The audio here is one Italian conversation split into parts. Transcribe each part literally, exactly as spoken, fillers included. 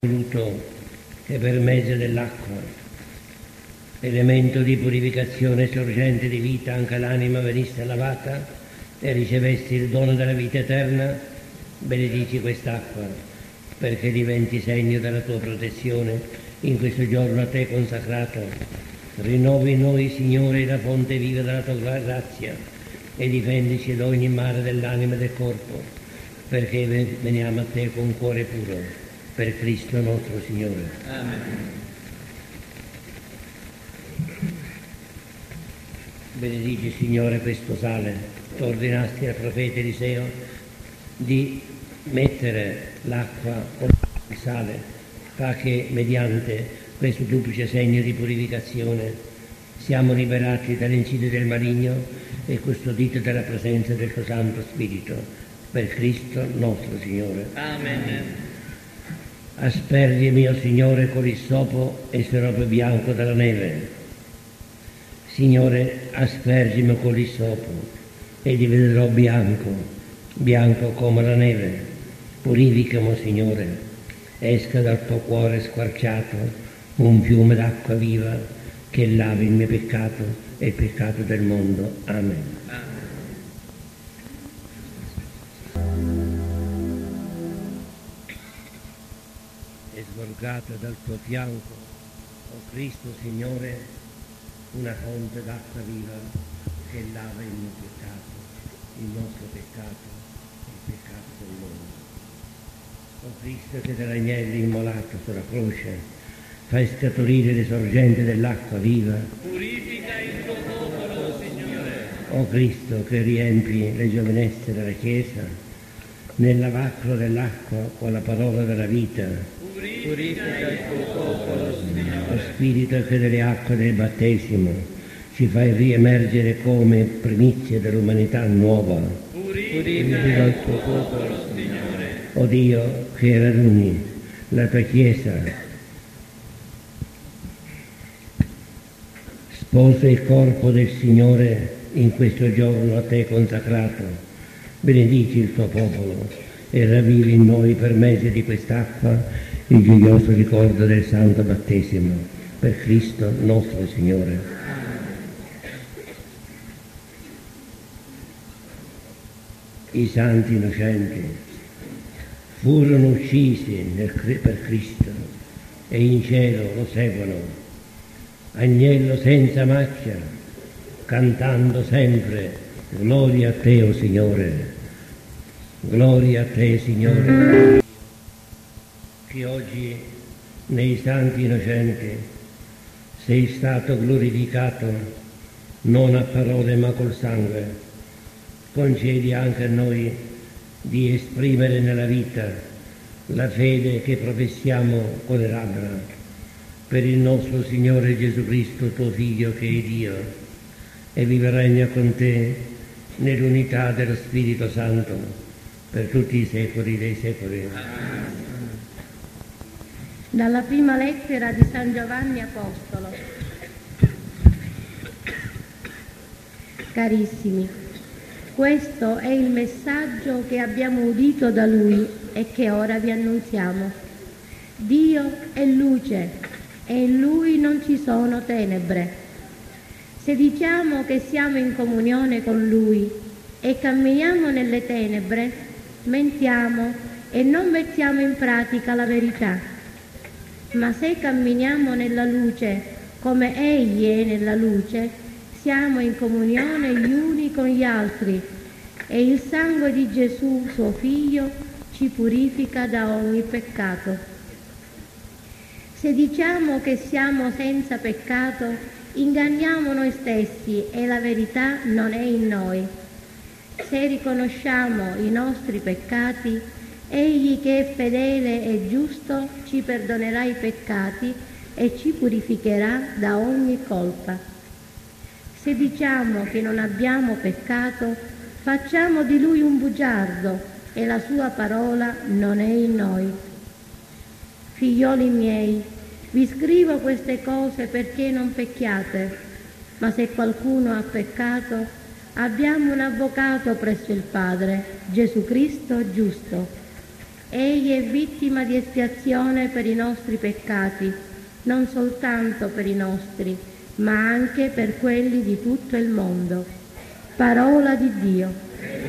voluto che per mezzo dell'acqua, elemento di purificazione e sorgente di vita, anche l'anima venisse lavata e ricevesse il dono della vita eterna, benedici quest'acqua perché diventi segno della tua protezione in questo giorno a te consacrato. Rinnovi in noi, Signore, la fonte viva della tua grazia e difendici da ogni male dell'anima e del corpo, perché veniamo a te con cuore puro. Per Cristo nostro Signore. Amen. Benedici, Signore, questo sale. Tu ordinasti al profeta Eliseo di mettere l'acqua con il sale, fa che mediante questo duplice segno di purificazione siamo liberati dall'incidio del maligno e custoditi dalla presenza del tuo Santo Spirito. Per Cristo nostro Signore. Amen. Aspergi, mio Signore, con l'issopo e sarò più bianco della neve. Signore, aspergimi con l'issopo e diventerò bianco, bianco come la neve. Purificami, Signore, esca dal tuo cuore squarciato un fiume d'acqua viva che lavi il mio peccato e il peccato del mondo. Amen. Sgorgata dal tuo fianco, o oh Cristo Signore, una fonte d'acqua viva che lava il mio peccato, il nostro peccato, il peccato del mondo. O oh Cristo, che dell'agnello immolato sulla croce fai scaturire le sorgenti dell'acqua viva, purifica il tuo popolo, Signore. O oh Cristo, che riempi le giovinezze della Chiesa nel lavacro dell'acqua con la parola della vita. Purifica il tuo popolo, Signore. O Spirito, che delle acque del battesimo ci fai riemergere come primizie dell'umanità nuova. Purifica il tuo popolo, Signore. O Dio, che raduni la tua Chiesa, sposa il corpo del Signore in questo giorno a te consacrato. Benedici il tuo popolo e ravvivi in noi per mezzo di quest'acqua il gioioso ricordo del santo battesimo. Per Cristo nostro Signore. I santi innocenti furono uccisi nel, per Cristo e in cielo lo seguono, agnello senza macchia, cantando sempre gloria a te, o oh Signore, gloria a te, Signore, che oggi nei santi innocenti sei stato glorificato non a parole ma col sangue. Concedi anche a noi di esprimere nella vita la fede che professiamo con le labbra per il nostro Signore Gesù Cristo, tuo Figlio, che è Dio e vive e regna con te nell'unità dello Spirito Santo per tutti i secoli dei secoli. Dalla prima lettera di San Giovanni Apostolo. Carissimi, questo è il messaggio che abbiamo udito da Lui e che ora vi annunziamo. Dio è luce e in Lui non ci sono tenebre. Se diciamo che siamo in comunione con Lui e camminiamo nelle tenebre, mentiamo e non mettiamo in pratica la verità. Ma se camminiamo nella luce come Egli è nella luce, siamo in comunione gli uni con gli altri e il sangue di Gesù, suo Figlio, ci purifica da ogni peccato. Se diciamo che siamo senza peccato, inganniamo noi stessi e la verità non è in noi. Se riconosciamo i nostri peccati, Egli che è fedele e giusto ci perdonerà i peccati e ci purificherà da ogni colpa. Se diciamo che non abbiamo peccato, facciamo di Lui un bugiardo e la sua parola non è in noi. Figlioli miei, vi scrivo queste cose perché non pecchiate, ma se qualcuno ha peccato, abbiamo un avvocato presso il Padre, Gesù Cristo giusto. Egli è vittima di espiazione per i nostri peccati, non soltanto per i nostri, ma anche per quelli di tutto il mondo. Parola di Dio.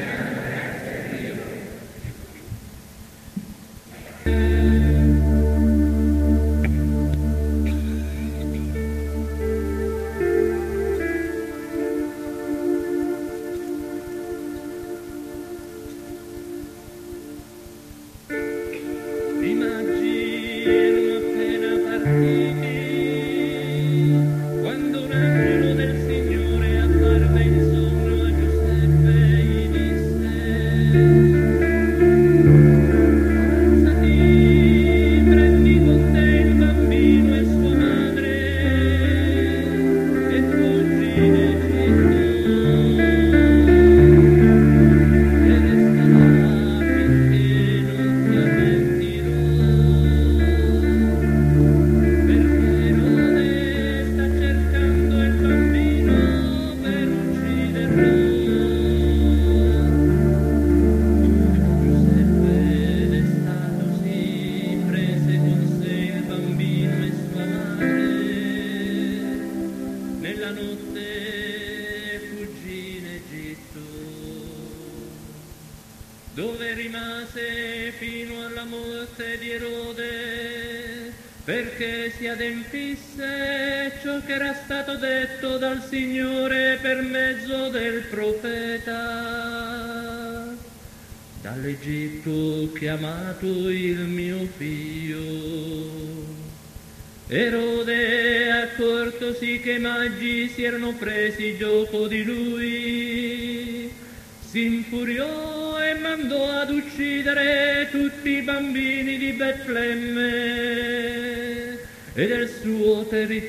dove rimase fino alla morte di Erode, perché si adempisse ciò che era stato detto dal Signore per mezzo del profeta. Dall'Egitto ho chiamato il mio figlio. Erode, accortosi che i magi si erano presi gioco di lui, si infuriò e mandò ad uccidere tutti i bambini di Betlemme e del suo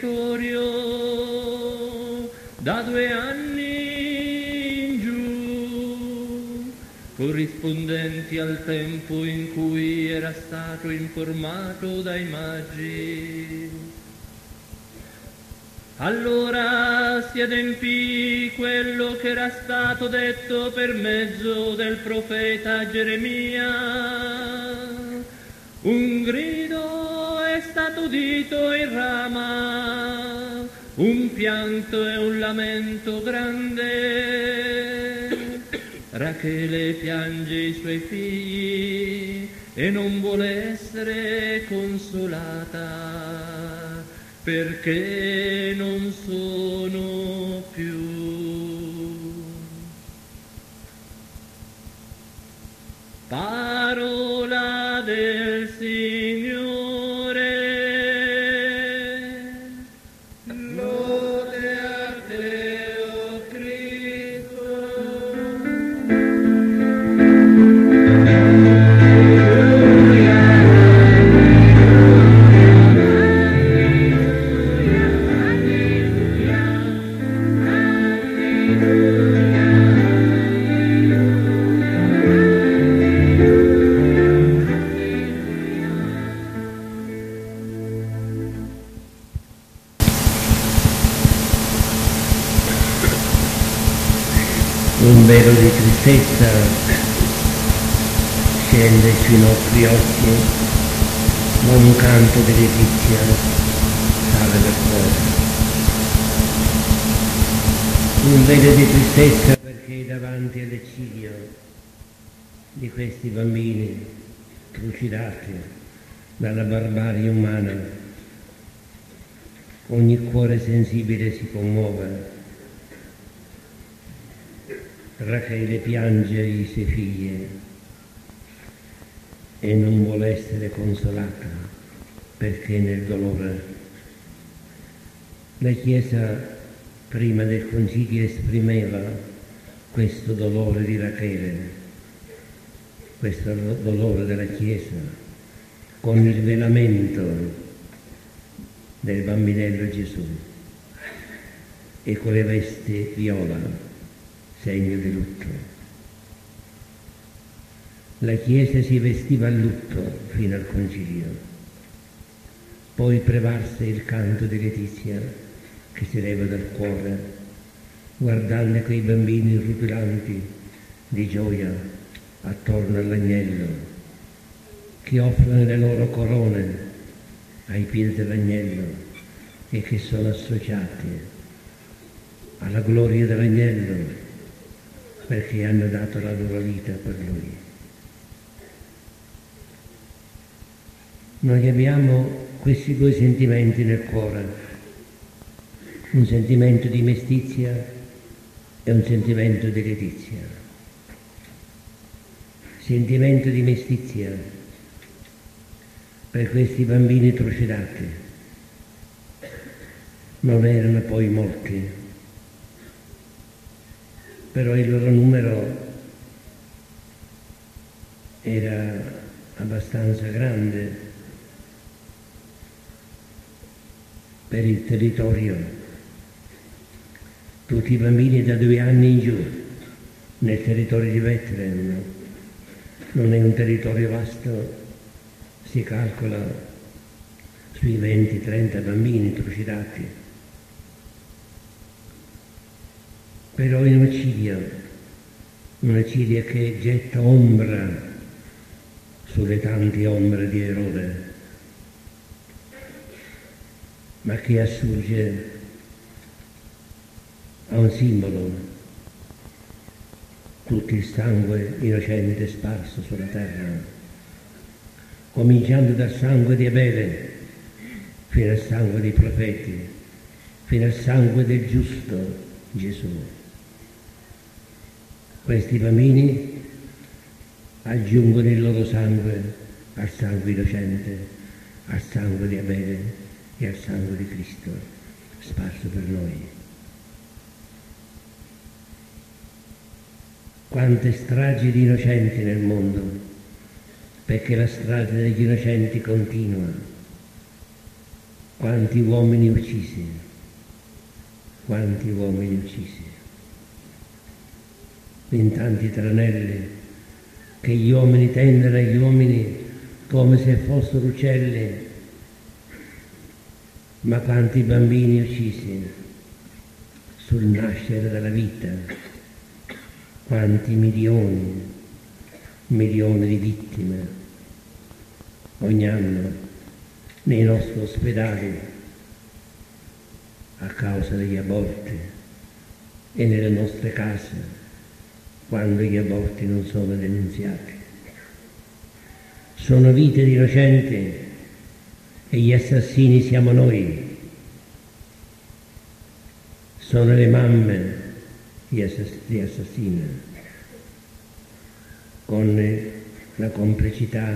territorio da due anni in giù, corrispondenti al tempo in cui era stato informato dai magi. Allora si adempì quello che era stato detto per mezzo del profeta Geremia. Un grido è stato udito in Rama, un pianto e un lamento grande. Rachele piange i suoi figli e non vuole essere consolata, perché non sono più. Parola del Signore. Lode a te, o Cristo. Un velo di tristezza scende sui nostri occhi, ma un canto di letizia sale dal cuore. Un velo di tristezza perché davanti all'eccidio di questi bambini trucidati dalla barbarie umana ogni cuore sensibile si commuove. Rachele piange i suoi figli e non vuole essere consolata perché nel dolore. La Chiesa prima del concilio esprimeva questo dolore di Rachele, questo dolore della Chiesa, con il velamento del bambinello Gesù e con le vesti viola, segno di lutto. La Chiesa si vestiva a lutto fino al concilio, poi prevalse il canto di letizia che si leva dal cuore, guardando quei bambini rutilanti di gioia attorno all'agnello che offrono le loro corone ai piedi dell'agnello e che sono associati alla gloria dell'agnello perché hanno dato la loro vita per lui. Noi abbiamo questi due sentimenti nel cuore, un sentimento di mestizia e un sentimento di letizia. Sentimento di mestizia per questi bambini trucidati. Non erano poi molti, però il loro numero era abbastanza grande per il territorio. Tutti i bambini da due anni in giù nel territorio di Bethlehem. Non è un territorio vasto, si calcola sui venti trenta bambini trucidati. Però in una ciglia, una ciglia che getta ombra sulle tante ombre di Erode, ma che assurge a un simbolo, tutto il sangue innocente sparso sulla terra, cominciando dal sangue di Abele fino al sangue dei profeti, fino al sangue del giusto Gesù. Questi bambini aggiungono il loro sangue al sangue innocente, al sangue di Abele e al sangue di Cristo sparso per noi. Quante stragi di innocenti nel mondo, perché la strage degli innocenti continua. Quanti uomini uccisi, quanti uomini uccisi, in tanti tranelli che gli uomini tendono agli uomini come se fossero uccelli, ma quanti bambini uccisi sul nascere della vita, quanti milioni, milioni di vittime ogni anno nei nostri ospedali a causa degli aborti e nelle nostre case quando gli aborti non sono denunziati. Sono vite di innocenti e gli assassini siamo noi. Sono le mamme gli assassini, con la complicità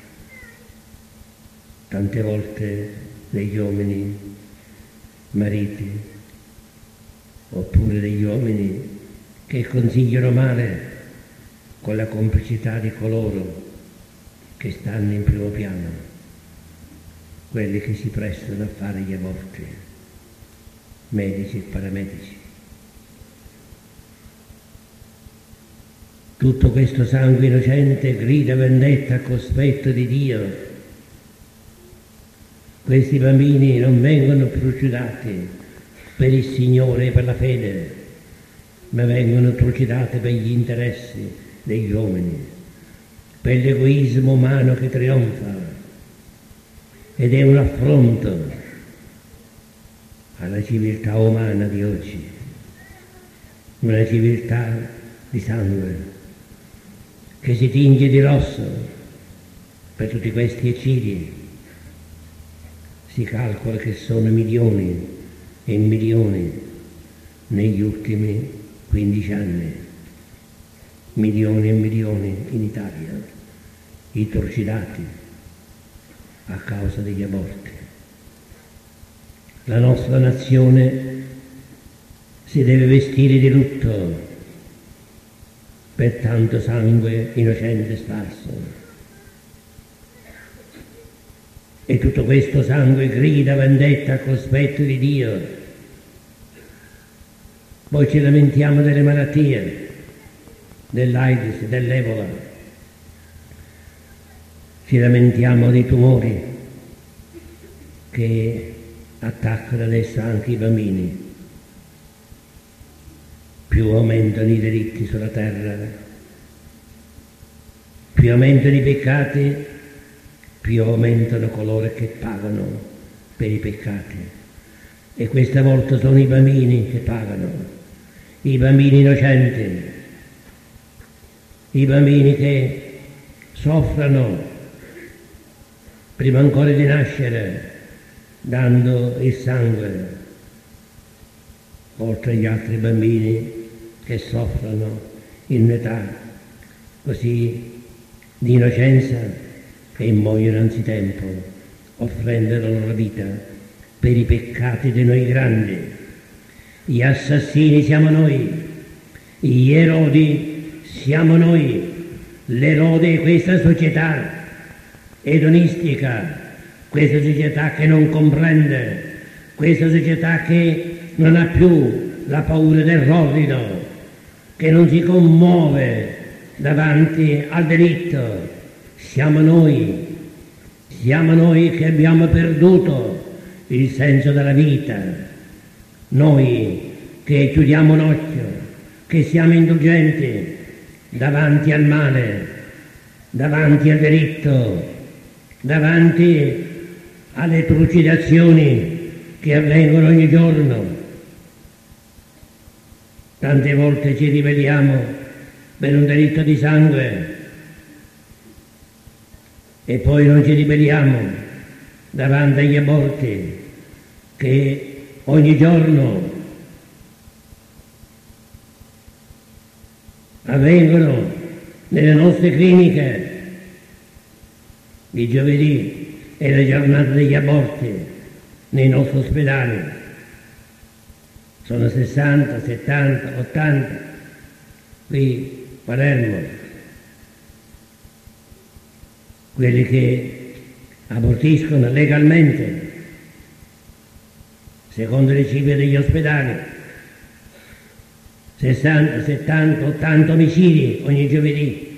tante volte degli uomini mariti oppure degli uomini che consigliano male, con la complicità di coloro che stanno in primo piano, quelli che si prestano a fare gli aborti, medici e paramedici. Tutto questo sangue innocente grida vendetta a cospetto di Dio. Questi bambini non vengono trucidati per il Signore e per la fede, ma vengono trucidati per gli interessi degli uomini, per l'egoismo umano che trionfa, ed è un affronto alla civiltà umana di oggi, una civiltà di sangue che si tinge di rosso per tutti questi eccidi. Si calcola che sono milioni e milioni negli ultimi quindici anni, milioni e milioni in Italia, i trucidati a causa degli aborti. La nostra nazione si deve vestire di lutto per tanto sangue innocente sparso. E tutto questo sangue grida vendetta a cospetto di Dio. Poi ci lamentiamo delle malattie, dell'AIDS, dell'Ebola. Ci lamentiamo dei tumori che attaccano adesso anche i bambini. Più aumentano i delitti sulla terra, più aumentano i peccati, più aumentano coloro che pagano per i peccati. E questa volta sono i bambini che pagano, i bambini innocenti, i bambini che soffrono prima ancora di nascere, dando il sangue, oltre agli altri bambini che soffrono in età così di innocenza e muoiono anzitempo, offrendo la loro vita per i peccati di noi grandi. Gli assassini siamo noi, gli erodi siamo noi, l'erode di questa società edonistica, questa società che non comprende, questa società che non ha più la paura del rorrido, che non si commuove davanti al delitto. Siamo noi, siamo noi che abbiamo perduto il senso della vita, noi che chiudiamo un occhio, che siamo indulgenti davanti al male, davanti al delitto, davanti alle trucidazioni che avvengono ogni giorno. Tante volte ci ribelliamo per un delitto di sangue e poi non ci ribelliamo davanti agli aborti che ogni giorno avvengono nelle nostre cliniche. Il giovedì è la giornata degli aborti nei nostri ospedali. Sono sessanta, settanta, ottanta qui a Palermo quelli che abortiscono legalmente secondo le cifre degli ospedali. sessanta, settanta, ottanta omicidi ogni giovedì,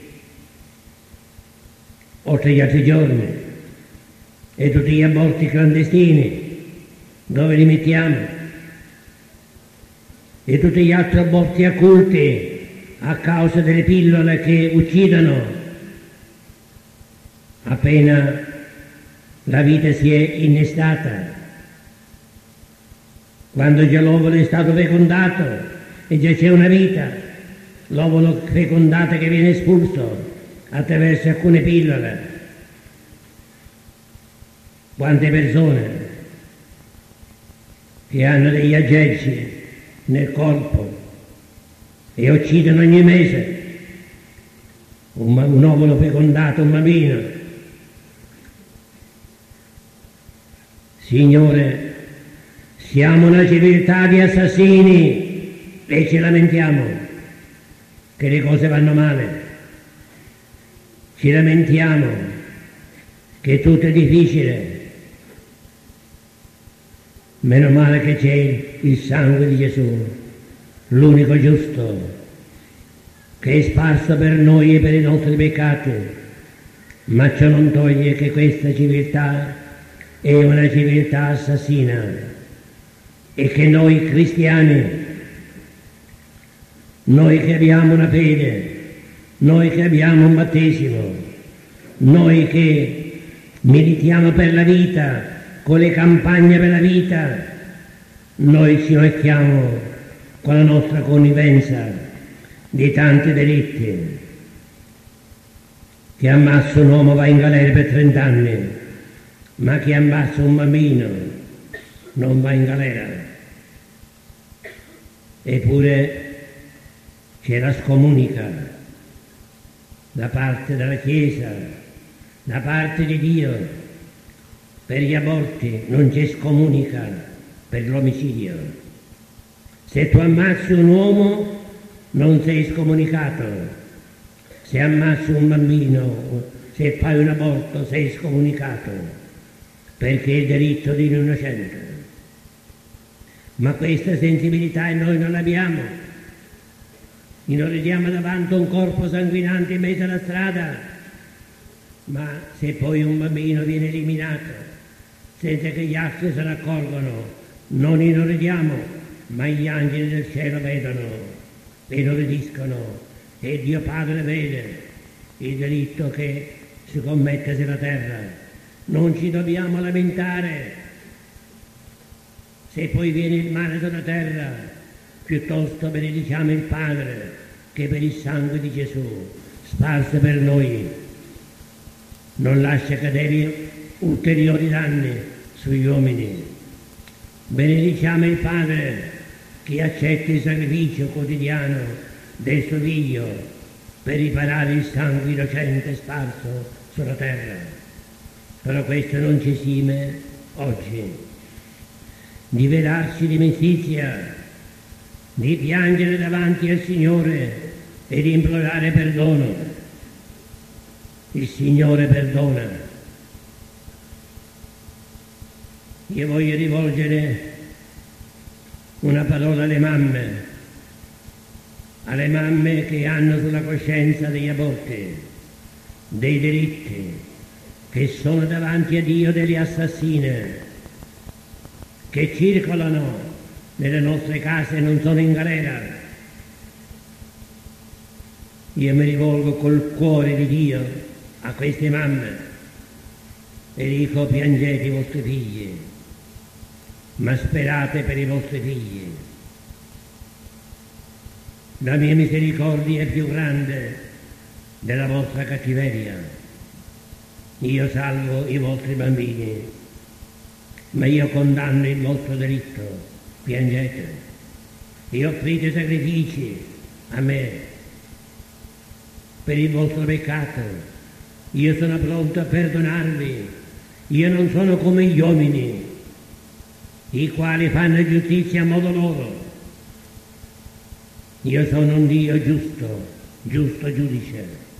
oltre agli altri giorni, e tutti gli aborti clandestini, dove li mettiamo? E tutti gli altri aborti occulti a causa delle pillole che uccidono appena la vita si è innestata. Quando già l'ovulo è stato fecondato e già c'è una vita, l'ovulo fecondato che viene espulso attraverso alcune pillole. Quante persone che hanno degli aggeggi nel corpo e uccidono ogni mese un, un ovulo fecondato, un bambino. Signore, siamo una civiltà di assassini e ci lamentiamo che le cose vanno male. Ci lamentiamo che tutto è difficile. Meno male che c'è il sangue di Gesù, l'unico giusto, che è sparso per noi e per i nostri peccati, ma ciò non toglie che questa civiltà è una civiltà assassina e che noi cristiani, noi che abbiamo una fede, noi che abbiamo un battesimo, noi che militiamo per la vita, con le campagne per la vita, noi ci occhiamo con la nostra connivenza di tanti delitti. Chi ammazza un uomo va in galera per trent'anni, ma chi ammazza un bambino non va in galera. Eppure c'è la scomunica da parte della Chiesa, da parte di Dio. Per gli aborti non c'è scomunica per l'omicidio. Se tu ammazzi un uomo non sei scomunicato. Se ammazzi un bambino, se fai un aborto sei scomunicato, perché è il diritto di un innocente. Ma questa sensibilità noi non l'abbiamo. Inorridiamo davanti a un corpo sanguinante in mezzo alla strada, ma se poi un bambino viene eliminato senza che gli altri se ne accorgono, non inorridiamo, ma gli angeli del cielo vedono, inorridiscono, e Dio Padre vede il delitto che si commette sulla terra, non ci dobbiamo lamentare se poi viene il male sulla terra, piuttosto benediciamo il Padre che per il sangue di Gesù sparse per noi non lascia cadere ulteriori danni sugli uomini. Benediciamo il Padre che accetta il sacrificio quotidiano del suo Figlio per riparare il sangue innocente sparso sulla terra. Però questo non ci esime oggi di velarci di mestizia, di piangere davanti al Signore e di implorare perdono. Il Signore perdona. Io voglio rivolgere una parola alle mamme, alle mamme che hanno sulla coscienza degli aborti, dei delitti, che sono davanti a Dio delle assassine, che circolano nelle nostre case e non sono in galera. Io mi rivolgo col cuore di Dio a queste mamme e dico: piangete i vostri figli, ma sperate per i vostri figli. La mia misericordia è più grande della vostra cattiveria. Io salvo i vostri bambini, ma io condanno il vostro delitto. Piangete e offrite sacrifici a me per il vostro peccato. Io sono pronto a perdonarvi. Io non sono come gli uomini, i quali fanno giustizia a modo loro. Io sono un Dio giusto, giusto giudice.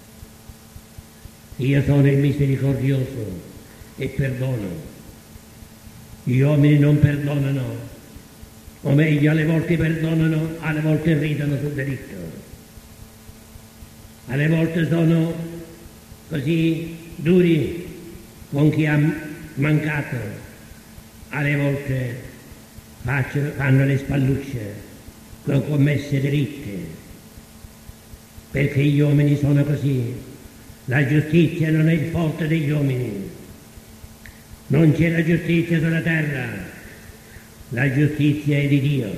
Io sono il misericordioso e perdono. Gli uomini non perdonano, o meglio, alle volte perdonano, alle volte ridono sul delitto. Alle volte sono così duri con chi ha mancato, alle volte faccio, fanno le spallucce con commesse delitti, perché gli uomini sono così. La giustizia non è il forte degli uomini. Non c'è la giustizia sulla terra, la giustizia è di Dio,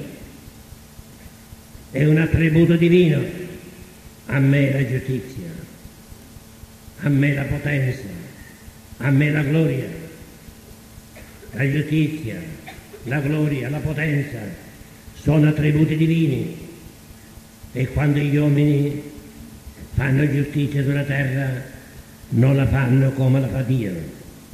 è un attributo divino. A me la giustizia, a me la potenza, a me la gloria. La giustizia, la gloria, la potenza sono attributi divini, e quando gli uomini fanno giustizia sulla terra non la fanno come la fa Dio.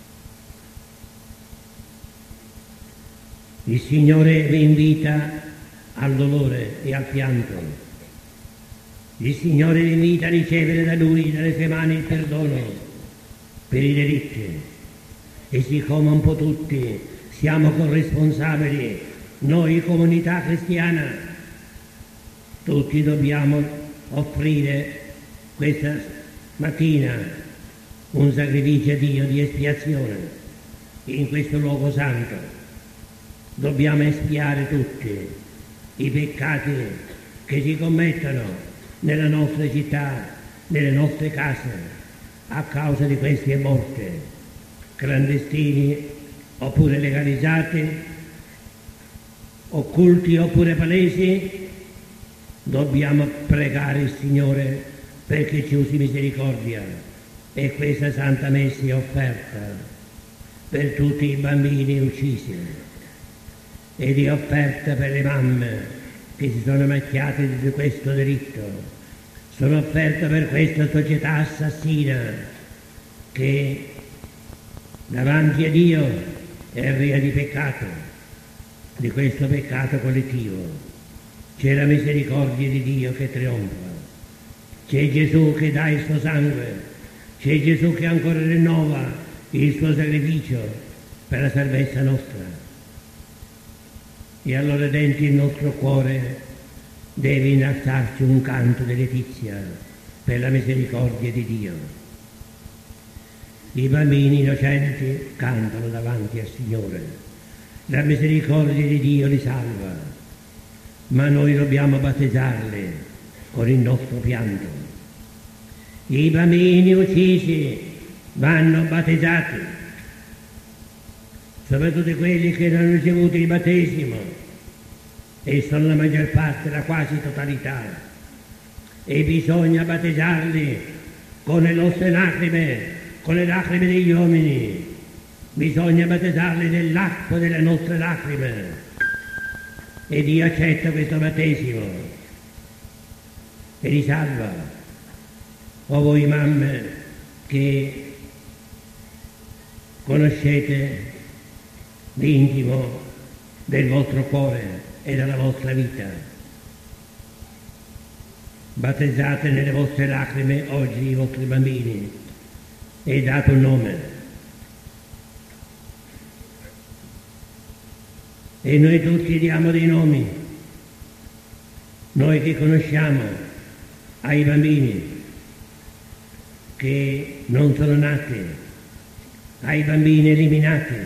Il Signore vi invita al dolore e al pianto. Il Signore vi invita a ricevere da Lui, dalle sue mani, il perdono per i delitti. E siccome un po' tutti siamo corresponsabili, noi comunità cristiana, tutti dobbiamo offrire questa mattina un sacrificio a Dio di espiazione in questo luogo santo. Dobbiamo espiare tutti i peccati che si commettono nella nostra città, nelle nostre case, a causa di questi aborti, clandestini oppure legalizzati, occulti oppure palesi. Dobbiamo pregare il Signore perché ci usi misericordia, e questa Santa Messa è offerta per tutti i bambini uccisi, ed è offerta per le mamme che si sono macchiate di questo delitto, sono offerta per questa società assassina che davanti a Dio è ria di peccato, di questo peccato collettivo. C'è la misericordia di Dio che trionfa, c'è Gesù che dà il suo sangue, c'è Gesù che ancora rinnova il suo sacrificio per la salvezza nostra. E allora dentro il nostro cuore deve innalzarsi un canto di letizia per la misericordia di Dio. I bambini innocenti cantano davanti al Signore, la misericordia di Dio li salva, ma noi dobbiamo battezzarli con il nostro pianto. I bambini uccisi vanno battezzati soprattutto quelli che non hanno ricevuto il battesimo, e sono la maggior parte, la quasi totalità, e bisogna battezzarli con le nostre lacrime, con le lacrime degli uomini, bisogna battezzarli nell'acqua delle nostre lacrime, e Dio accetta questo battesimo e li salva. O voi mamme che conoscete l'intimo del vostro cuore e della vostra vita, battezzate nelle vostre lacrime oggi i vostri bambini e date un nome. E noi tutti diamo dei nomi, noi che conosciamo, ai bambini che non sono nati, ai bambini eliminati,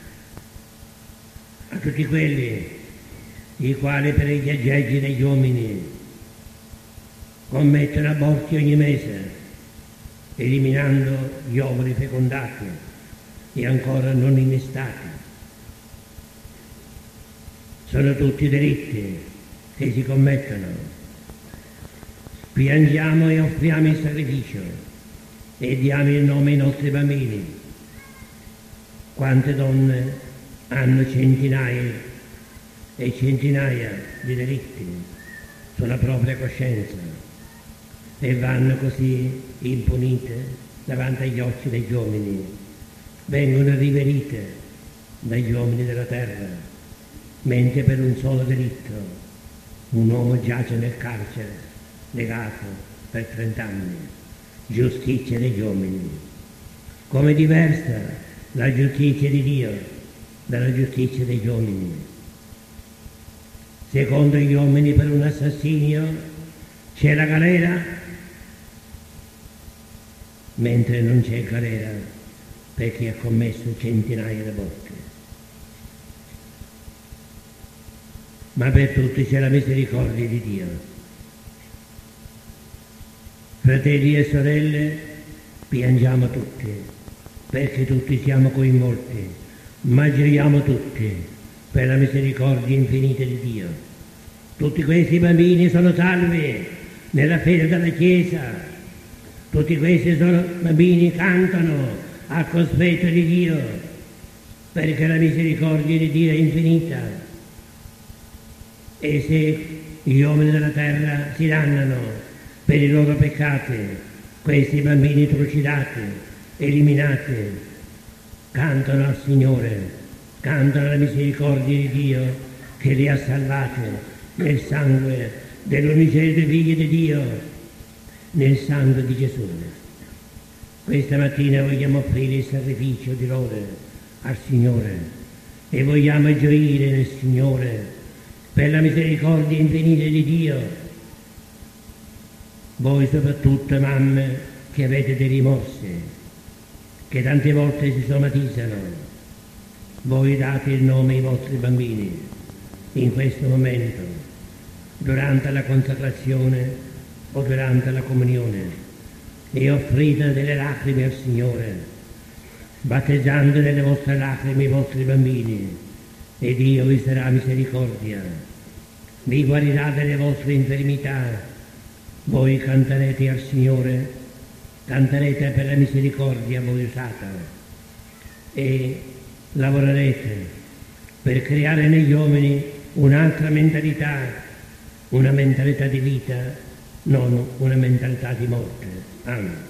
a tutti quelli i quali per gli aggeggi degli uomini commettono aborti ogni mese, eliminando gli ovuli fecondati e ancora non innestati. Sono tutti delitti che si commettono. Piangiamo e offriamo il sacrificio e diamo il nome ai nostri bambini. Quante donne hanno centinaia e centinaia di delitti sulla propria coscienza e vanno così impunite davanti agli occhi degli uomini, vengono riverite dagli uomini della terra, mentre per un solo delitto un uomo giace nel carcere, legato per trent'anni. Giustizia degli uomini. Come diversa la giustizia di Dio dalla giustizia degli uomini. Secondo gli uomini per un assassinio c'è la galera, mentre non c'è galera per chi ha commesso centinaia di aborti. Ma per tutti c'è la misericordia di Dio. Fratelli e sorelle, piangiamo tutti, perché tutti siamo coinvolti, ma gioiamo tutti per la misericordia infinita di Dio. Tutti questi bambini sono salvi nella fede della Chiesa, tutti questi sono bambini che cantano al cospetto di Dio, perché la misericordia di Dio è infinita. E se gli uomini della terra si dannano per i loro peccati, questi bambini trucidati, eliminati, cantano al Signore, cantano alla misericordia di Dio che li ha salvati nel sangue dell'unigenito Figlio di Dio, nel sangue di Gesù. Questa mattina vogliamo offrire il sacrificio di lode al Signore e vogliamo gioire nel Signore per la misericordia infinita di Dio. Voi soprattutto mamme che avete dei rimorsi, che tante volte si somatizzano, voi date il nome ai vostri bambini in questo momento, durante la consacrazione o durante la comunione, e offrite delle lacrime al Signore, battezzando nelle vostre lacrime i vostri bambini, e Dio vi sarà misericordia, vi guarirà delle vostre infermità. Voi canterete al Signore, canterete per la misericordia voi usata, e lavorerete per creare negli uomini un'altra mentalità, una mentalità di vita, non una mentalità di morte. Amen.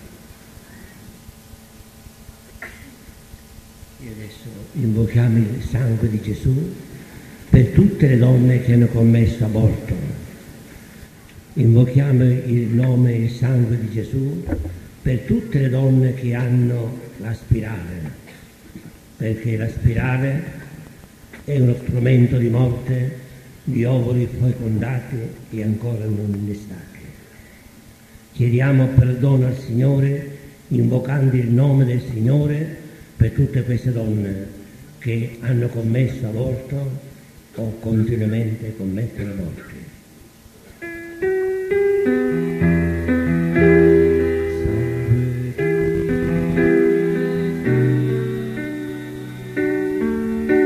E adesso invochiamo il sangue di Gesù per tutte le donne che hanno commesso aborto. Invochiamo il nome e il sangue di Gesù per tutte le donne che hanno la spirale, perché la spirale è uno strumento di morte di ovuli fecondati e ancora non innestati. Chiediamo perdono al Signore, invocando il nome del Signore per tutte queste donne che hanno commesso aborto o continuamente commettono aborti. Sangue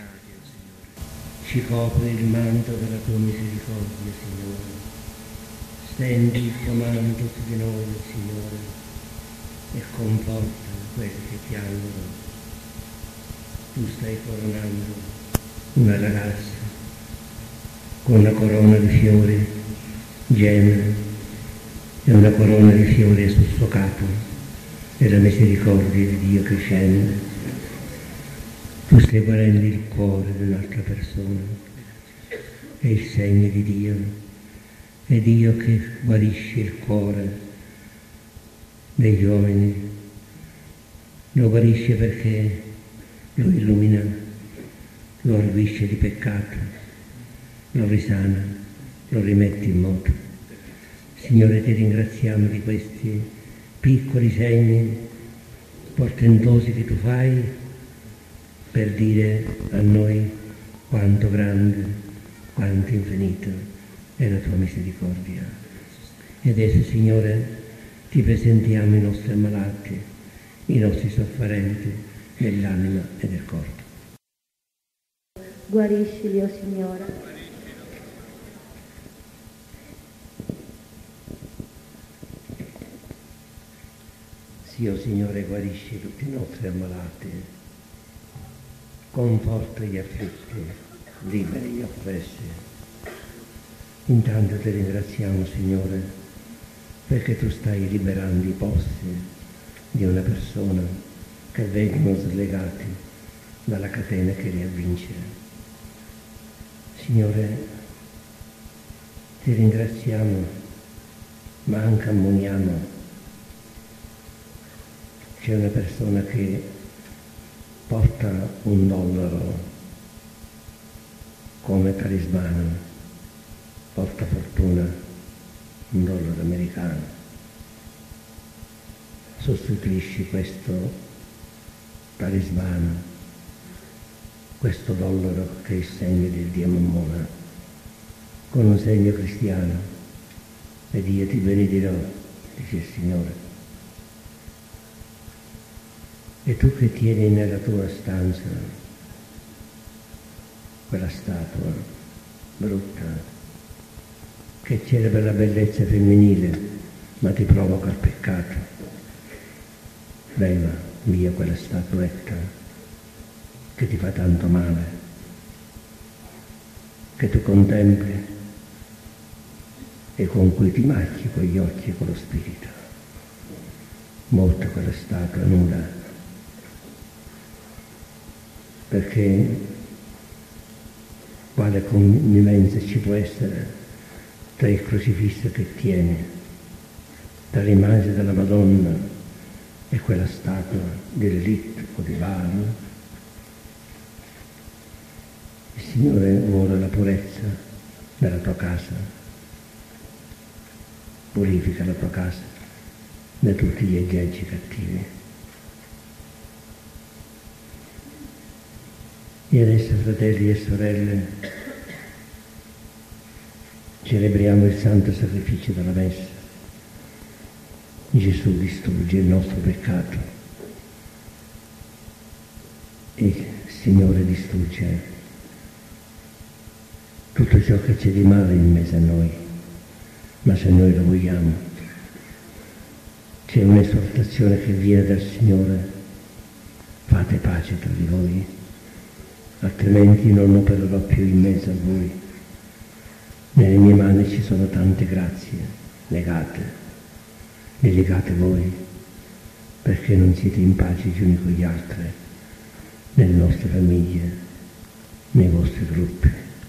peccati, o Signore. Ci copri il manto della tua misericordia, Signore. Stendi il tuo manto su di noi, Signore, e conforta quelli che piangono. Tu stai coronando una ragazza con una corona di fiori, gemme, e una corona di fiori sul suo capo, e la misericordia di Dio che scende. Tu stai guarendo il cuore di un'altra persona, è il segno di Dio, è Dio che guarisce il cuore degli uomini, lo guarisce perché lo illumina, lo arvisce di peccato, lo risana, lo rimette in moto. Signore, ti ringraziamo di questi piccoli segni portentosi che tu fai per dire a noi quanto grande, quanto infinita è la tua misericordia. E adesso, Signore, ti presentiamo i nostri ammalati, i nostri sofferenti dell'anima e del corpo. Guariscili, o Signore. Sì, o Signore, guarisci tutti i nostri ammalati, conforta gli afflitti, liberi gli oppressi. Intanto ti ringraziamo, Signore, perché tu stai liberando i posti di una persona che vengono slegati dalla catena che li avvince. Signore, ti ringraziamo, ma anche ammoniamo. C'è una persona che porta un dollaro come talismano, porta fortuna, un dollaro americano. Sostituisci questo talismano, questo dollaro che è il segno del Dio Mammona, con un segno cristiano, ed io ti benedirò, dice il Signore. E tu che tieni nella tua stanza quella statua brutta che celebra la bellezza femminile ma ti provoca il peccato, leva via quella statuetta che ti fa tanto male, che tu contempli e con cui ti macchi con gli occhi e con lo spirito. Morta quella statua nuda, perché quale connivenza ci può essere tra il crocifisso che tiene, tra l'immagine della Madonna e quella statua di Lilith o di Baal? Il Signore vuole la purezza della tua casa, purifica la tua casa da tutti gli aggeggi cattivi. E adesso, fratelli e sorelle, celebriamo il santo sacrificio della Messa. Gesù distrugge il nostro peccato e il Signore distrugge tutto ciò che c'è di male in mezzo a noi, ma se noi lo vogliamo. C'è un'esortazione che viene dal Signore: fate pace tra di voi, altrimenti non opererò più in mezzo a voi. Nelle mie mani ci sono tante grazie legate, le legate voi, perché non siete in pace gli uni con gli altri, nelle nostre famiglie, nei vostri gruppi.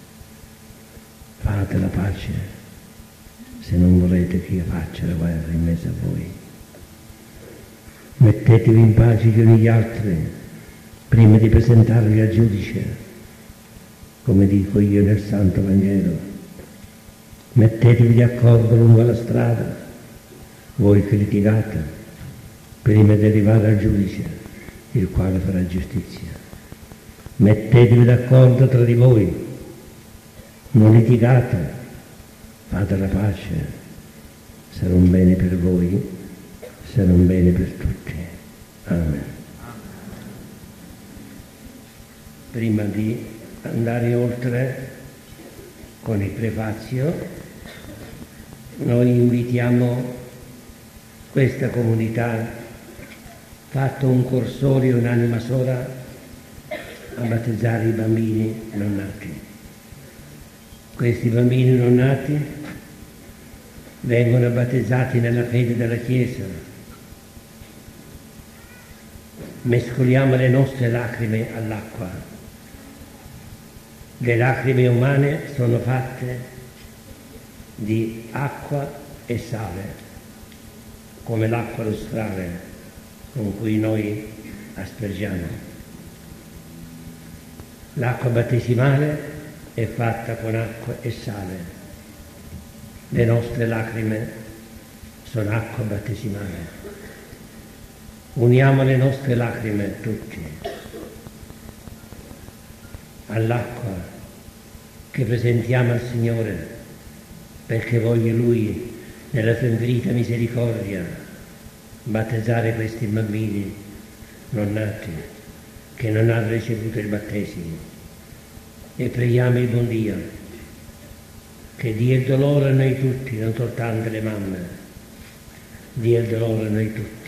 Fate la pace se non volete che io faccia la guerra in mezzo a voi. Mettetevi in pace gli uni gli altri prima di presentarvi al giudice, come dico io nel Santo Vangelo. Mettetevi d'accordo lungo la strada, voi che litigate, prima di arrivare al giudice, il quale farà giustizia. Mettetevi d'accordo tra di voi, non litigate, fate la pace, sarà un bene per voi, sarà un bene per tutti. Amen. prima di andare oltre con il prefazio, noi invitiamo questa comunità, fatto un corsorio in anima sola, a battezzare i bambini non nati. Questi bambini non nati vengono battezzati nella fede della Chiesa. Mescoliamo le nostre lacrime all'acqua. Le lacrime umane sono fatte di acqua e sale, come l'acqua lustrale con cui noi aspergiamo. L'acqua battesimale è fatta con acqua e sale. Le nostre lacrime sono acqua battesimale. Uniamo le nostre lacrime tutti all'acqua che presentiamo al Signore, perché voglia Lui, nella sua infinita misericordia, battezzare questi bambini non nati, che non hanno ricevuto il battesimo. E preghiamo il buon Dio, che dia il dolore a noi tutti, non soltanto le mamme, dia il dolore a noi tutti.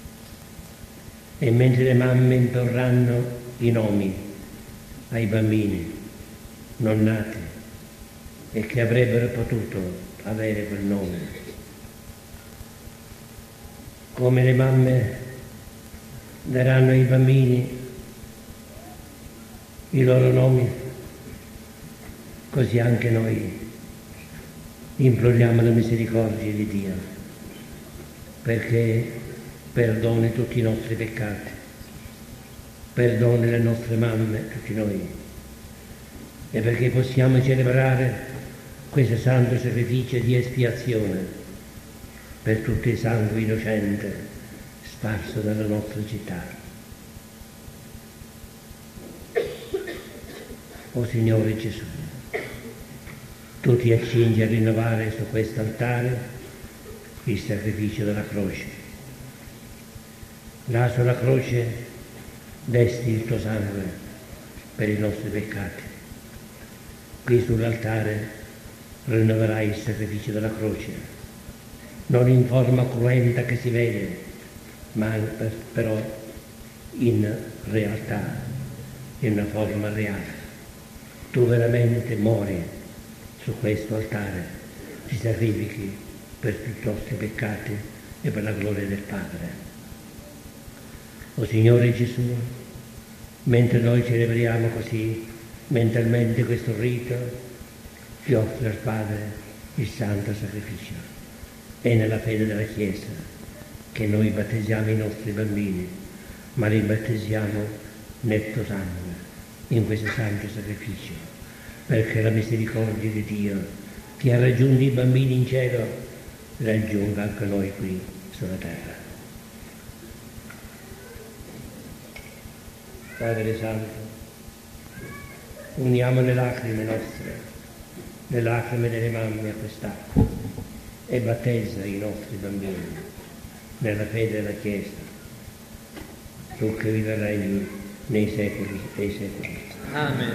E mentre le mamme imporranno i nomi ai bambini non nati e che avrebbero potuto avere quel nome, come le mamme daranno ai bambini i loro nomi, così anche noi imploriamo la misericordia di Dio perché perdoni tutti i nostri peccati, perdoni le nostre mamme, tutti noi, e perché possiamo celebrare questo santo sacrificio di espiazione per tutto il sangue innocente sparso nella nostra città. O Signore Gesù, tu ti accingi a rinnovare su questo altare il sacrificio della croce. Là sulla croce desti il tuo sangue per i nostri peccati. Qui sull'altare rinnoverai il sacrificio della croce, non in forma cruenta che si vede, ma per, però in realtà, in una forma reale. Tu veramente muori su questo altare, ti sacrifichi per tutti i nostri peccati e per la gloria del Padre. O Signore Gesù, mentre noi celebriamo così mentalmente questo rito, ti offre al Padre il santo sacrificio. È nella fede della Chiesa che noi battesiamo i nostri bambini, ma li battesiamo nel tuo sangue, in questo santo sacrificio, perché la misericordia di Dio che ha raggiunto i bambini in cielo raggiunga anche noi qui sulla terra. Padre Santo, uniamo le lacrime nostre, le lacrime delle mamme a quest'acqua e battezza i nostri bambini nella fede della Chiesa, tu che vivrai nei secoli dei secoli. Amen.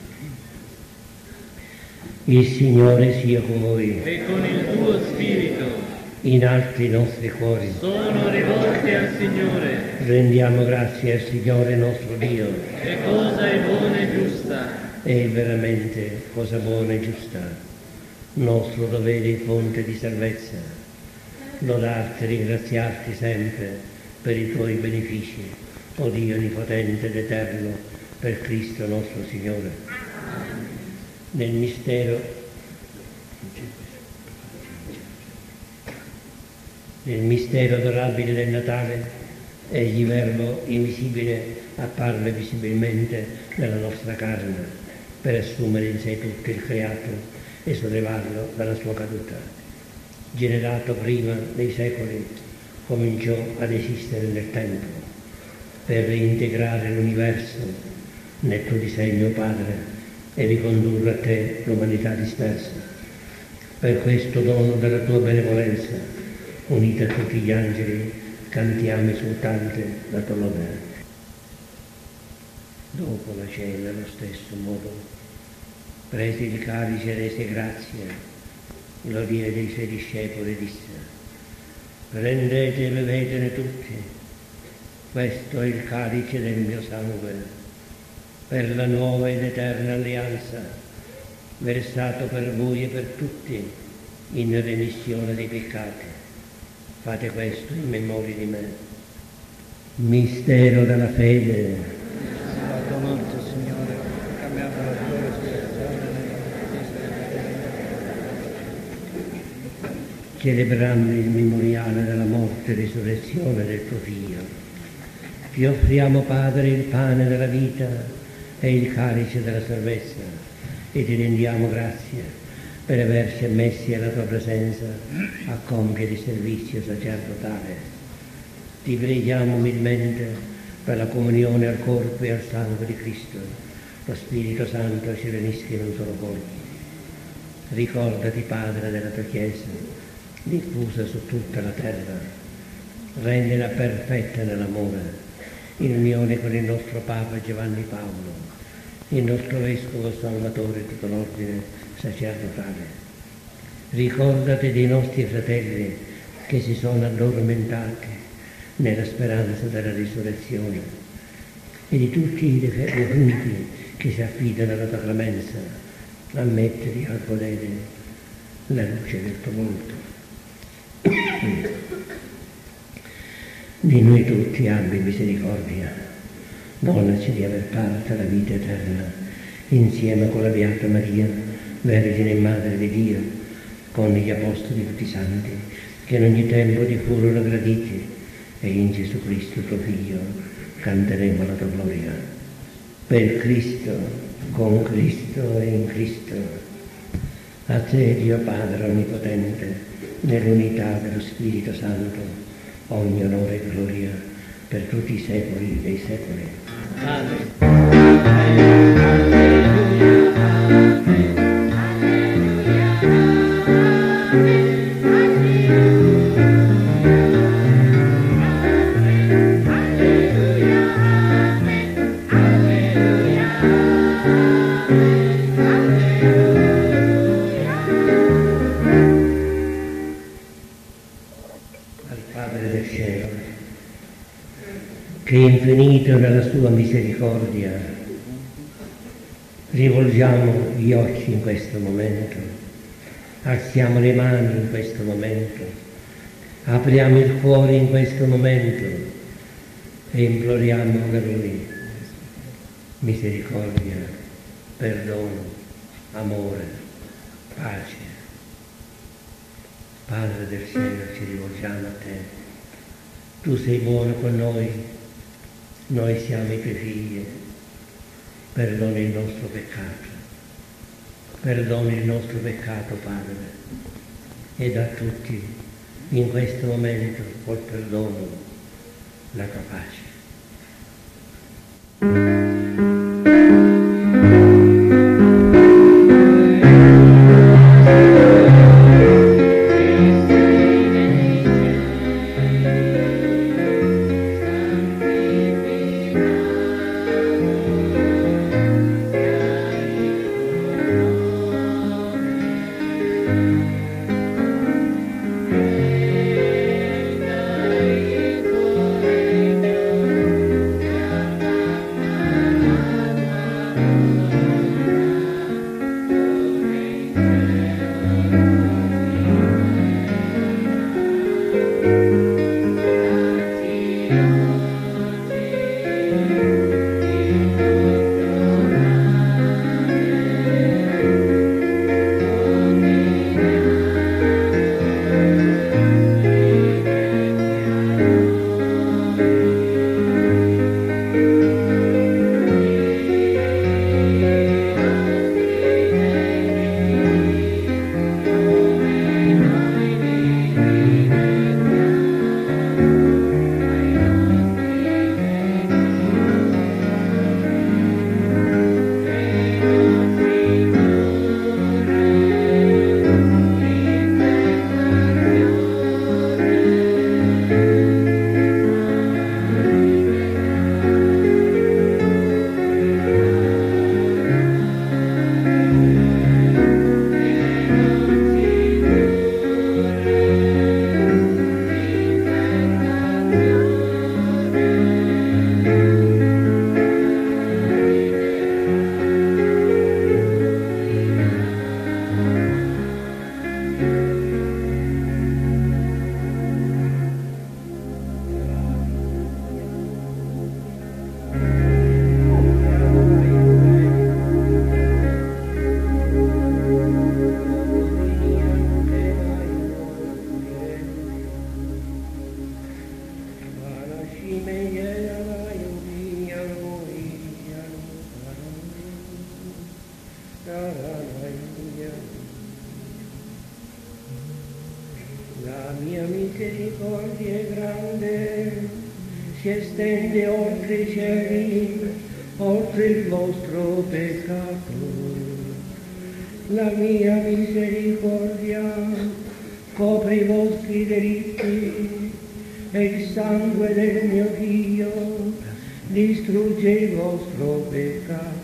Il Signore sia con voi E con il tuo spirito inalti i nostri cuori. sono rivolti al Signore. Rendiamo grazie al Signore nostro Dio. Che cosa è buona e giusta. È veramente cosa buona e giusta, nostro dovere e fonte di salvezza, lodarti e ringraziarti sempre per i tuoi benefici, o Dio onnipotente ed eterno, per Cristo nostro Signore. Nel mistero nel mistero adorabile del Natale, egli Verbo invisibile apparve visibilmente nella nostra carne per assumere in sé tutto il creato e sollevarlo dalla sua caduta. Generato prima dei secoli, cominciò ad esistere nel tempo per reintegrare l'universo nel tuo disegno, Padre, e ricondurre a te l'umanità dispersa. Per questo dono della tua benevolenza, unita a tutti gli angeli, cantiamo esultante la tua lode. Dopo la cena, allo stesso modo, prese il calice e rese grazie, lo diede ai suoi discepoli e disse: prendete e bevetene tutti, questo è il calice del mio sangue, per la nuova ed eterna alleanza, versato per voi e per tutti in remissione dei peccati. Fate questo in memoria di me. Mistero della fede. La tua morte, Signore, cambiamo la tua resurrezione nella Celebrando il memoriale della morte e risurrezione del tuo Figlio, ti offriamo, Padre, il pane della vita e il calice della salvezza, e ti rendiamo grazie per averci ammessi alla tua presenza a compiere il servizio sacerdotale. Ti preghiamo umilmente per la comunione al corpo e al sangue di Cristo. Lo Spirito Santo ci riunisca in un solo corpo. Ricordati, Padre, della tua Chiesa, diffusa su tutta la terra, rendila perfetta nell'amore, in unione con il nostro Papa Giovanni Paolo, il nostro Vescovo Salvatore e tutto l'ordine sacerdotale. Ricordati dei nostri fratelli che si sono addormentati nella speranza della risurrezione e di tutti i defunti che si affidano alla tua clemenza, ammettili a godere la luce del tuo volto. Di noi tutti abbi misericordia, donaci di aver parte alla vita eterna, insieme con la Beata Maria, Vergine e Madre di Dio, con gli Apostoli tutti i santi, che in ogni tempo ti furono graditi, e in Gesù Cristo tuo Figlio canteremo la tua gloria. Per Cristo, con Cristo e in Cristo, a te, Dio Padre Onnipotente, nell'unità dello Spirito Santo, ogni onore e gloria per tutti i secoli dei secoli. Che infinito nella sua misericordia, rivolgiamo gli occhi in questo momento, alziamo le mani in questo momento, apriamo il cuore in questo momento e imploriamo da Lui misericordia, perdono, amore, pace. Padre del cielo, ci rivolgiamo a te. Tu sei buono con noi. Noi siamo i tuoi figli, perdona il nostro peccato, perdona il nostro peccato, Padre, e da tutti in questo momento col perdono la tua pace. si estende oltre i cieli, oltre il vostro peccato. La mia misericordia copre i vostri delitti e il sangue del mio Dio distrugge il vostro peccato.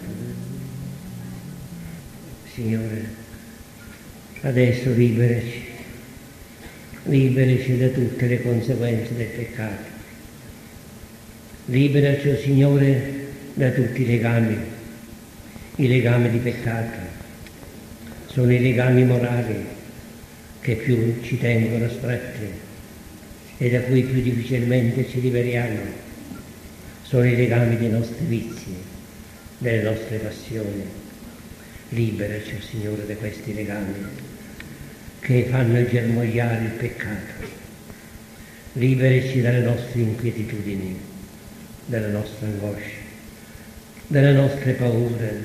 Signore, adesso liberaci, liberaci da tutte le conseguenze del peccato. Liberaci, oh Signore, da tutti i legami, i legami di peccato. Sono i legami morali che più ci tengono stretti e da cui più difficilmente ci liberiamo. Sono i legami dei nostri vizi, delle nostre passioni. Liberaci, oh Signore, da questi legami che fanno germogliare il peccato. Liberaci dalle nostre inquietudini, dalle nostre angosce, dalle nostre paure,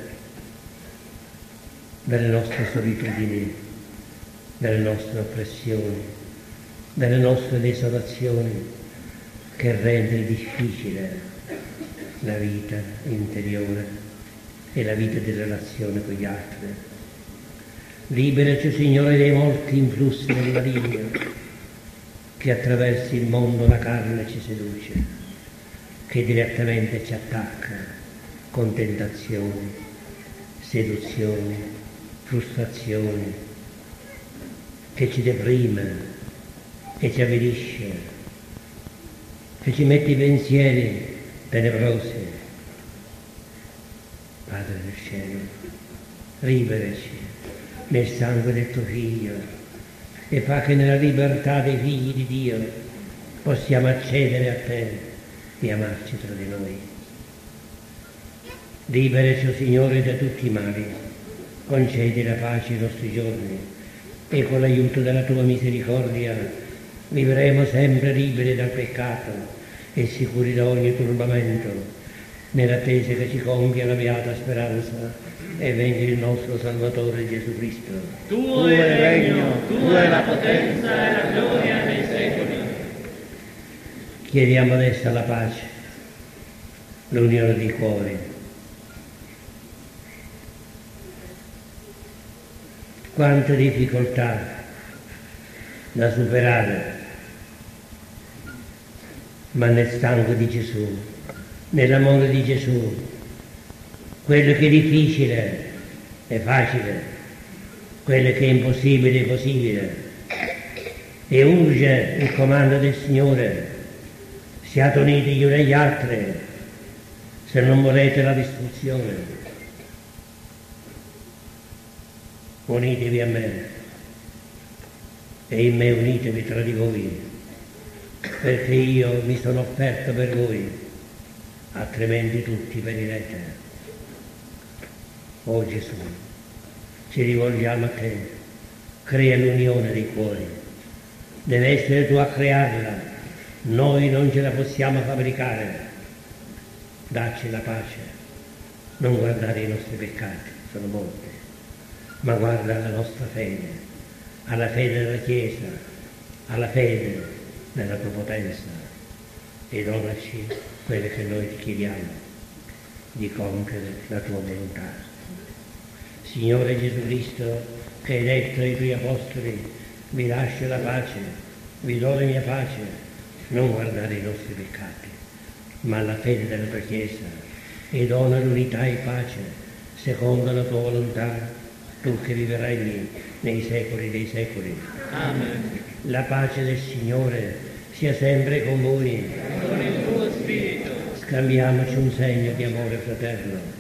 dalle nostre solitudini, dalle nostre oppressioni, dalle nostre desolazioni che rende difficile la vita interiore e la vita di relazione con gli altri. Liberaci, Signore, dai molti influssi del maligno che attraverso il mondo la carne ci seduce, che direttamente ci attacca con tentazioni, seduzioni, frustrazioni, che ci deprime, che ci avvilisce, che ci mette i pensieri tenebrosi. Padre del cielo, liberaci nel sangue del tuo Figlio e fa che nella libertà dei figli di Dio possiamo accedere a te e amarci tra di noi. Liberaci, o Signore, da tutti i mali, concedi la pace ai nostri giorni e con l'aiuto della tua misericordia vivremo sempre liberi dal peccato e sicuri da ogni turbamento, nell'attesa che ci compia la beata speranza e venga il nostro Salvatore Gesù Cristo. Tuo è il regno, tua è la potenza e la gloria nei secoli. Chiediamo adesso la pace, l'unione dei cuori. Quante difficoltà da superare, ma nel sangue di Gesù, nell'amore di Gesù, quello che è difficile è facile, quello che è impossibile è possibile. E urge il comando del Signore: siate uniti gli uni agli altri, se non volete la distruzione. Unitevi a me e in me unitevi tra di voi, perché io mi sono offerto per voi, altrimenti tutti perirete. Oh Gesù, ci rivolgiamo a te, crea l'unione dei cuori, deve essere tu a crearla, noi non ce la possiamo fabbricare. Dacci la pace, non guardare i nostri peccati, sono molti, ma guarda alla nostra fede, alla fede della Chiesa, alla fede nella tua potenza, e donaci quelle che noi ti chiediamo, di compiere la tua volontà. Signore Gesù Cristo, che hai detto ai tuoi apostoli: vi lascio la pace, vi do la mia pace, non guardare i nostri peccati, ma la fede della tua Chiesa, e dona l'unità e pace secondo la tua volontà, tu che vivrai lì nei secoli dei secoli. Amen. La pace del Signore sia sempre con voi. Con il tuo spirito. Scambiamoci un segno di amore fraterno.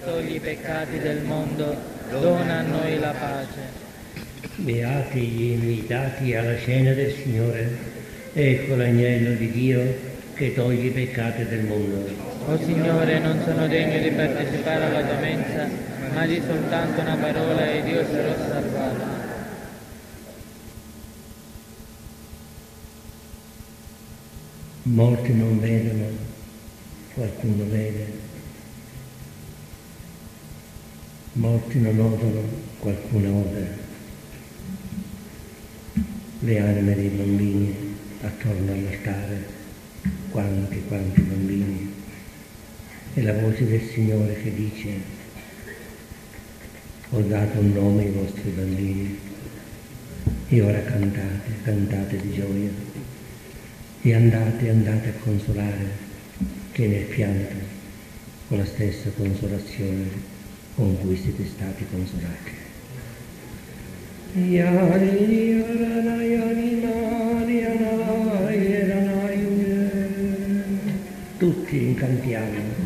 togli i peccati del mondo, dona a noi la pace. Beati gli invitati alla cena del Signore, ecco l'agnello di Dio che toglie i peccati del mondo. O Signore, non sono degno di partecipare alla tua mensa, ma di soltanto una parola ed io sarò salvato. Molti non vedono, qualcuno vede. Molti non odono, qualcuno oda. Le anime dei bambini attorno all'altare, quanti, quanti bambini. E la voce del Signore che dice: ho dato un nome ai vostri bambini, e ora cantate, cantate di gioia, e andate, andate a consolare, che nel pianto, con la stessa consolazione con cui siete stati consolati. Tutti incantiamo.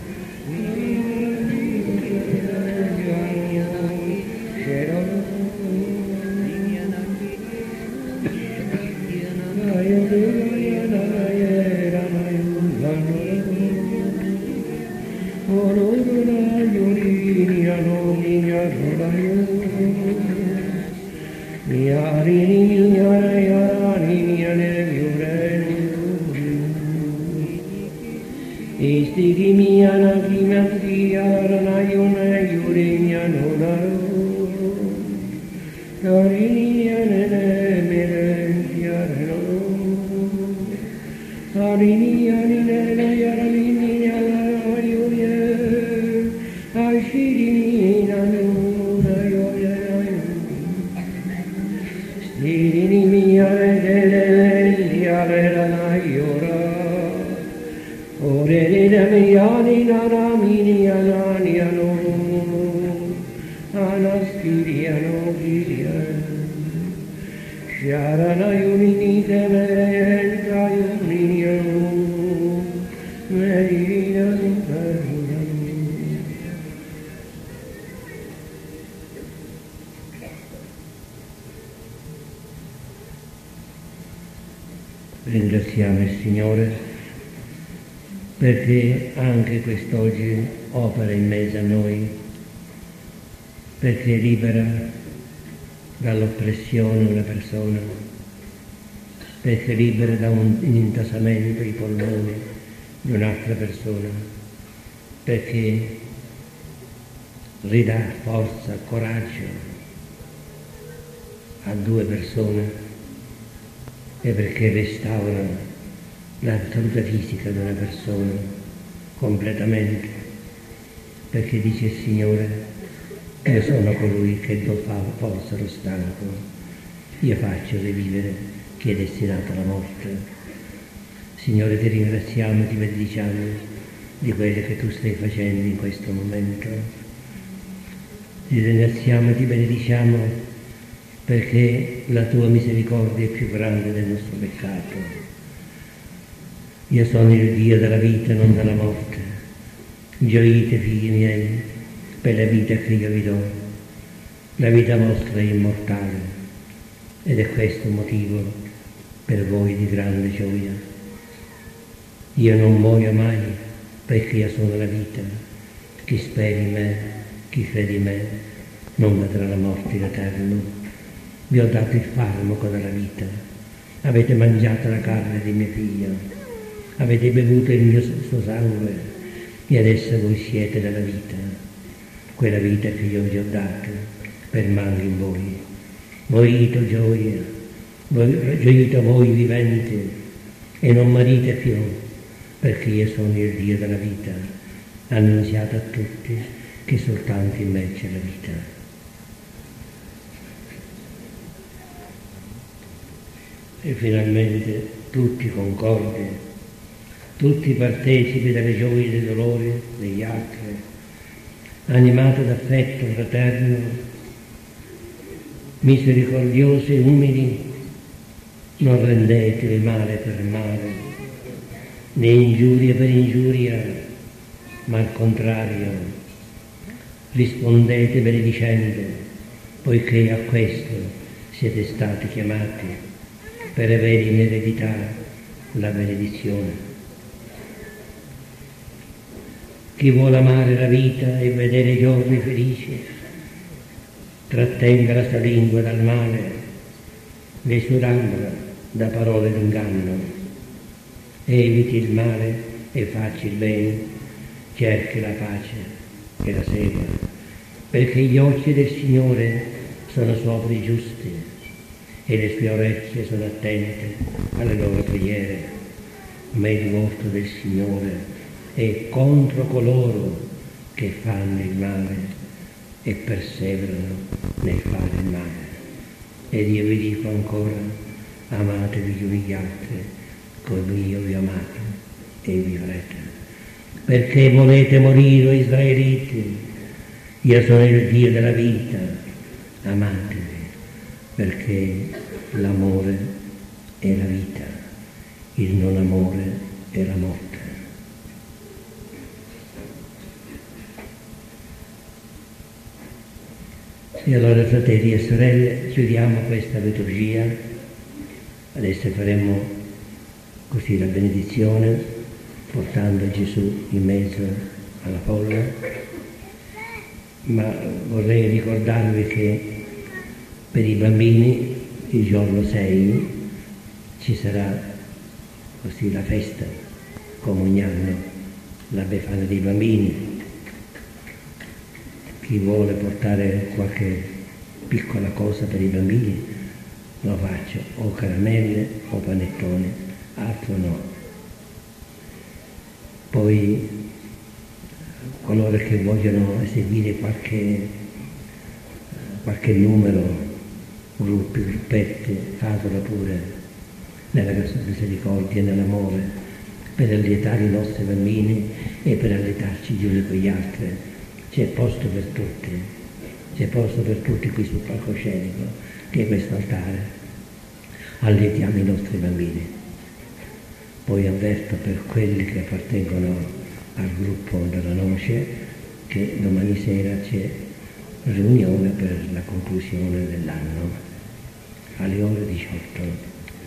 Ringraziamo il Signore perché anche quest'oggi opera in mezzo a noi, perché libera dall'oppressione una persona, perché libera da un intasamento i polmoni di un'altra persona, perché ridà forza, coraggio a due persone, e perché restaura la salute fisica di una persona completamente, perché dice il Signore: io sono colui che do forza allo stanco, io faccio rivivere chi è destinato alla morte. Signore, ti ringraziamo, ti benediciamo di quello che tu stai facendo in questo momento. Ti ringraziamo e ti benediciamo perché la tua misericordia è più grande del nostro peccato. Io sono il Dio della vita e non della morte. Gioite, figli miei, per la vita che io vi do. La vita vostra è immortale ed è questo un motivo per voi di grande gioia. Io non muoio mai perché io sono la vita. Chi spera in me, chi crede in me, non vedrà la morte in eterno. Vi ho dato il farmaco della vita, avete mangiato la carne di mio figlio, avete bevuto il mio suo sangue e adesso voi siete della vita, quella vita che io vi ho dato permanga in voi. Morite gioia, voi, gioite voi viventi e non morite più, perché io sono il Dio della vita, annunziate a tutti che soltanto in me c'è la vita. E finalmente tutti concordi, tutti partecipi delle gioie e dei dolori degli altri, animati d'affetto fraterno, misericordiosi e umili, non rendetevi male per male, né ingiuria per ingiuria, ma al contrario, rispondete benedicendo, poiché a questo siete stati chiamati, per avere in eredità la benedizione. Chi vuole amare la vita e vedere i giorni felici, trattenga la sua lingua dal male, le sue labbra da parole d'inganno, eviti il male e faccia il bene, cerchi la pace e la segua, perché gli occhi del Signore sono sopra i giusti e le sue orecchie sono attente alle loro preghiere, ma il volto del Signore è contro coloro che fanno il male e perseverano nel fare il male. Ed io vi dico ancora, amatevi gli uni gli altri come io vi ho amato e vivrete. Perché volete morire, o israeliti? Io sono il Dio della vita, amatevi, perché l'amore è la vita, il non amore è la morte. E allora, fratelli e sorelle, chiudiamo questa liturgia. Adesso faremo così la benedizione, portando Gesù in mezzo alla folla. Ma vorrei ricordarvi che per i bambini il giorno sei ci sarà così la festa, come ogni anno, la Befana dei bambini. Chi vuole portare qualche piccola cosa per i bambini lo faccio, o caramelle o panettone, altro no. Poi coloro che vogliono eseguire qualche, qualche numero, gruppi, gruppetti, fatelo pure nella Casa Misericordia e nell'amore, per allietare i nostri bambini e per allietarci gli uni con gli altri. C'è posto per tutti, c'è posto per tutti qui sul palcoscenico, che è questo altare. Allietiamo i nostri bambini. Poi avverto per quelli che appartengono al gruppo della Noce che domani sera c'è riunione per la conclusione dell'anno alle ore diciotto.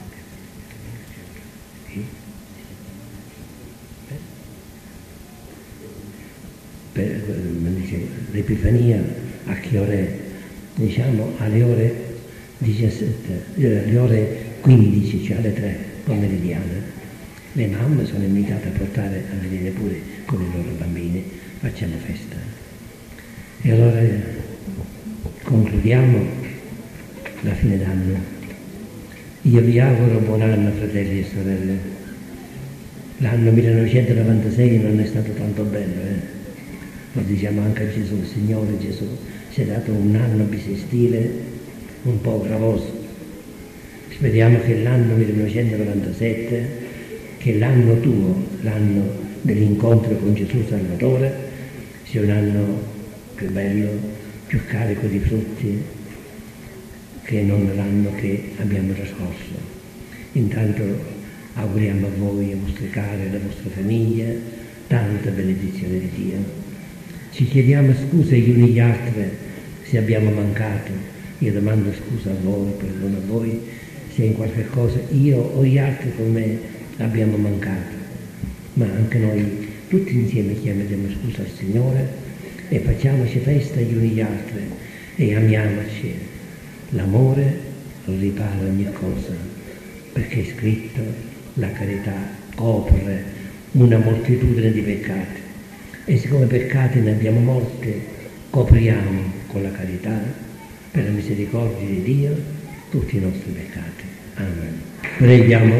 Per, dice, l'Epifania a che ore? Diciamo alle ore diciassette, alle ore quindici, cioè alle tre pomeridiane. Le mamme sono invitate a portare a venire pure con i loro bambini, facciamo festa. E allora concludiamo la fine d'anno. Io vi auguro buon anno, fratelli e sorelle. L'anno millenovecentonovantasei non è stato tanto bello, eh? Lo diciamo anche a Gesù, Signore Gesù, ci ha dato un anno bisestile un po' gravoso. Speriamo che l'anno millenovecentonovantasette, che l'anno tuo, l'anno dell'incontro con Gesù Salvatore, sia un anno più bello, più carico di frutti che non l'anno che abbiamo trascorso. Intanto auguriamo a voi, ai vostri cari, alle vostre famiglie, tanta benedizione di Dio. Ci chiediamo scusa gli uni agli altri se abbiamo mancato. Io domando scusa a voi, perdono a voi, se in qualche cosa io o gli altri con me abbiamo mancato. Ma anche noi tutti insieme chiamiamo scusa al Signore e facciamoci festa gli uni agli altri e amiamoci. L'amore ripara ogni cosa, perché è scritto la carità copre una moltitudine di peccati. E siccome peccati ne abbiamo molti, copriamo con la carità, per la misericordia di Dio, tutti i nostri peccati. Amen. Preghiamo.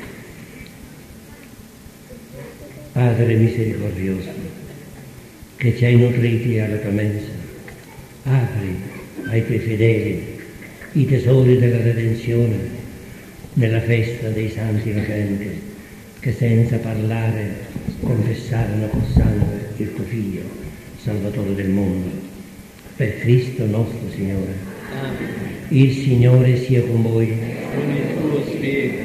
Padre misericordioso, che ci hai nutriti alla tua mensa, apri ai tuoi fedeli i tesori della redenzione nella festa dei santi innocenti, che senza parlare confessarono col sangue il tuo Figlio, Salvatore del mondo, per Cristo nostro Signore. Amen. Il Signore sia con voi. Con il tuo spirito.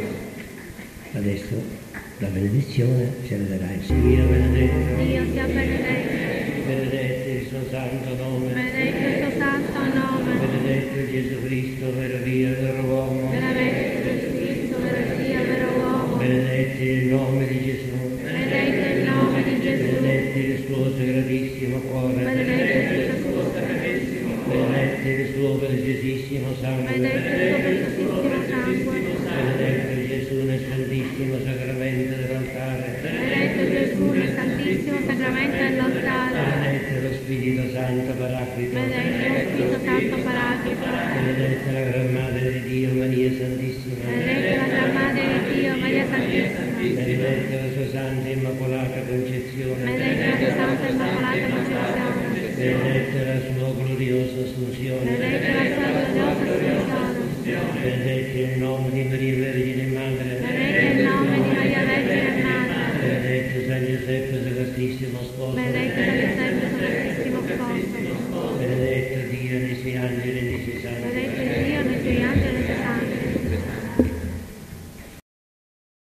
Adesso la benedizione ce la darai. Dio benedetto. Dio sia benedetto. benedetto il suo santo nome, benedetto il suo santo nome, benedetto Gesù Cristo, vero Dio e vero uomo, benedetto Gesù Cristo, vero Dio, vero uomo, benedetto il nome di Gesù, benedetto il nome di Gesù, benedetto il suo sagratissimo cuore, benedetto il suo sagratissimo cuore, benedetto il suo preziosissimo sangue, benedetto il suo preziosissimo sangue, benedetto Gesù nel santissimo sacramento dell'altare, benedetto Gesù nel santissimo sacramento dell'altare, benedetto lo Spirito Santo Paraclito, benedetto lo Spirito Santo Paraclito, benedetta la Gran Madre di Dio Maria Santissima, benedetta la Gran Madre di Dio Maria Santissima, benedetta la sua Santa Immacolata Concezione, benedetta la sua Santa Immacolata Concezione, benedetta la sua gloriosa Assunzione, benedetta la sua gloriosa Assunzione, benedetta il nome di Maria Vergine Madre, benedetta il nome di Maria Vergine Madre, benedetto San Giuseppe Sacrantissimo Sposo, benedetto San Giuseppe Sacrantissimo Sposo, benedetto Dio nei suoi angeli